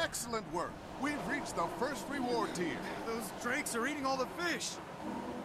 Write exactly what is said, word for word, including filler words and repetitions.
Excellent work. We've reached the first reward tier. Those drakes are eating all the fish.